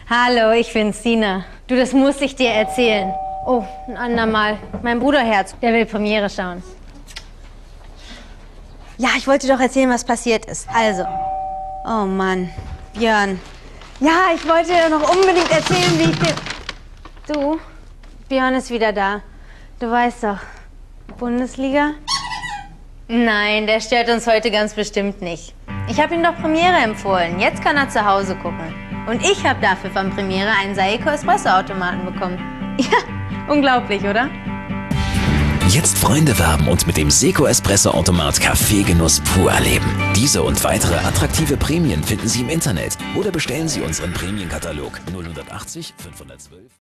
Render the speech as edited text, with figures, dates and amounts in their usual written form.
Hallo, ich bin's, Sina. Du, das muss ich dir erzählen. Oh, ein andermal. Mein Bruderherz, der will Premiere schauen. Ja, ich wollte doch erzählen, was passiert ist. Also, oh Mann, Björn. Ja, ich wollte dir noch unbedingt erzählen, wie ich den... Du, Björn ist wieder da. Du weißt doch, Bundesliga? Nein, der stört uns heute ganz bestimmt nicht. Ich habe ihm doch Premiere empfohlen. Jetzt kann er zu Hause gucken. Und ich habe dafür von Premiere einen Saeco Espresso-Automaten bekommen. Ja, unglaublich, oder? Jetzt Freunde werben und mit dem Saeco Espresso-Automat Kaffeegenuss pur erleben. Diese und weitere attraktive Prämien finden Sie im Internet oder bestellen Sie unseren Prämienkatalog 0180 512.